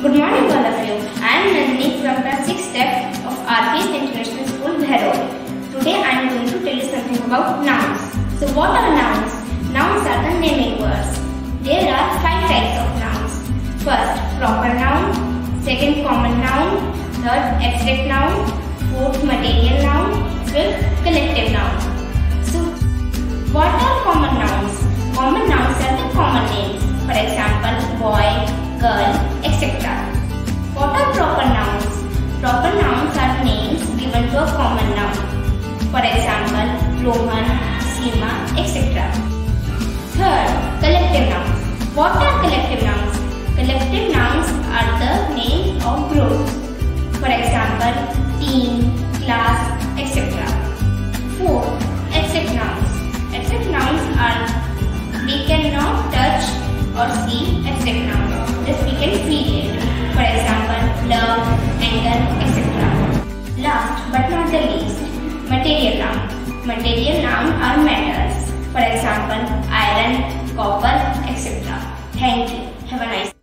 Good morning all of you. I am Nandini from class 6th step of RPS International School, Bhairod. Today I am going to tell you something about nouns. So what are nouns? Nouns are the naming words. There are 5 types of nouns. First, proper noun. Second, common noun. Third, abstract noun. Fourth, material noun. Fifth, collective noun. So what are common nouns? Common nouns are the common names. For example, boy, girl, etc. What are proper nouns? Proper nouns are names given to a common noun. For example, Rohan, Seema, etc. Third, collective nouns. What are collective nouns? Collective nouns are the names of groups. For example, team, class, etc. Fourth, abstract nouns. Abstract nouns are we cannot touch or see abstract nouns. Just we can feel it. For example, love, anger, etc. Last but not the least, material noun. Material noun are matters. For example, iron, copper, etc. Thank you. Have a nice day.